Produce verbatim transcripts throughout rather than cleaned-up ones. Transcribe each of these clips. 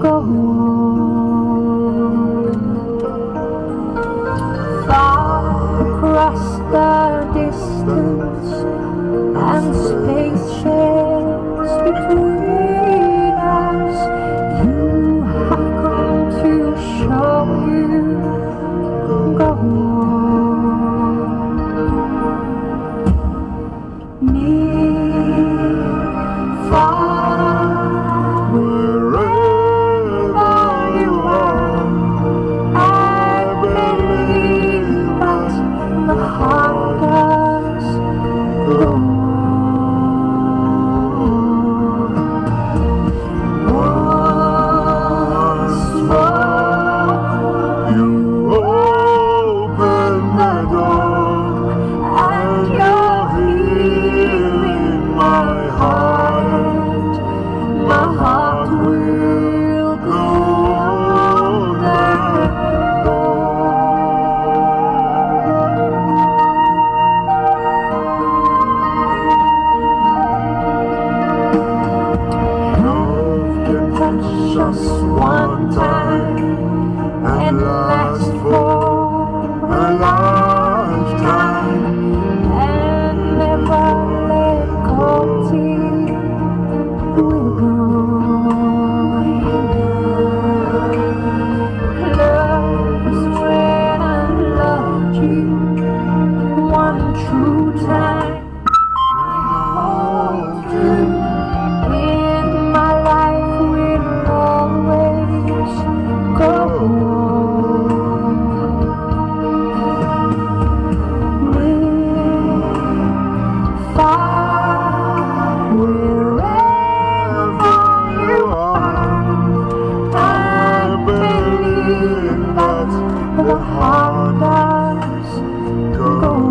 go on. Far across the distance and space shares between us, you have come to show you. Go on. Near, far, wherever you are, I believe that the heart does go on. Once more, you open the door, and you're here in my heart. My heart will go on that love can touch us one time and last for a lifetime, and never let go till we're gone. Love is when I loved you one true time. I hold you in my life, will always go on. Near, far, wherever you are, I believe that the heart does go on.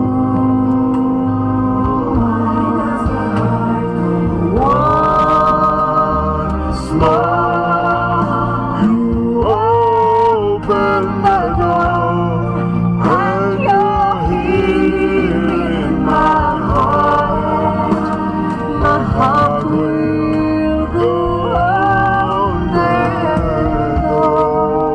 Once more, you open the door, and you're here in my heart. My heart will go on that door.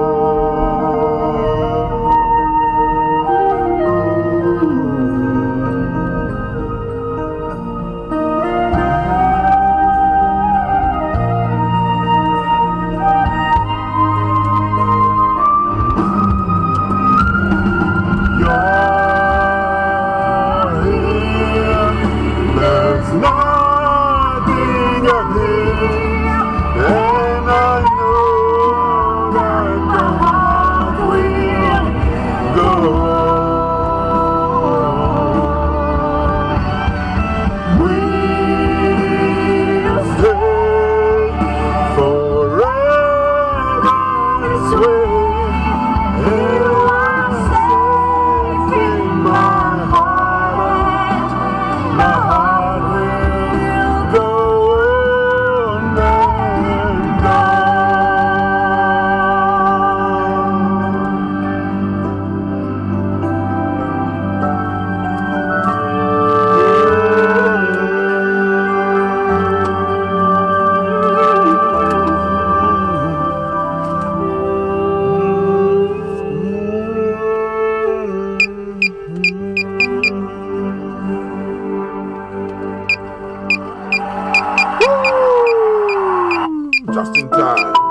There's nothing up here, and I know that the heart will go on. We'll stay forever this way. You are safe in my heart. My heart will go on and just in time.